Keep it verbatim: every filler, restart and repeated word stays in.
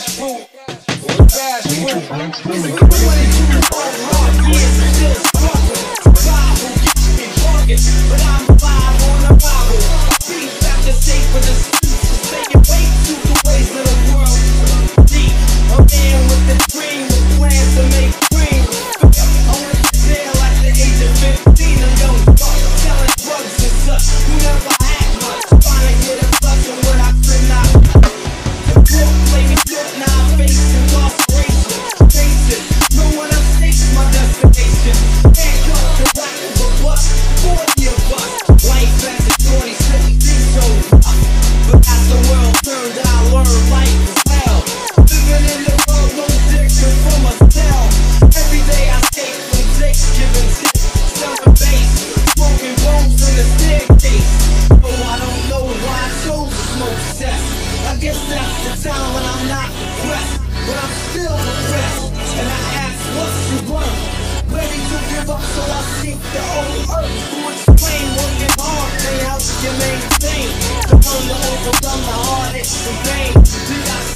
cash fruit. Cash fruit. twenty-two hard years, I'm still struggling. Survival gets me bugging, but I'm alive on the Bible. Beat back the safe for the streets to stay away to the ways of the world. Deep, a man with a dream, with plans to make cream. I went to jail at the age of fifteen, a young buck selling drugs and such. You never had much, trying to get a touch of what I could not. The court play me good, now I face incarceration. Face it, no one else takes my destination. Handcuffed to back of a bus, forty of us. Life as a twenty seventeen so rough. But as the world turned, I learned life is hell. Living in the world no different from a cell. Every day I skate from dicks, giving tips, selling bass, smoking bones in the staircase. Oh, I don't know why I chose to smoke cess. I guess that's the time when I'm not depressed, but I'm still depressed. And I ask, what's your worth? Ready to give up, so I seek the old earth to explain. Working hard may help you maintain the hunger, overcome the heartaches and pain. We got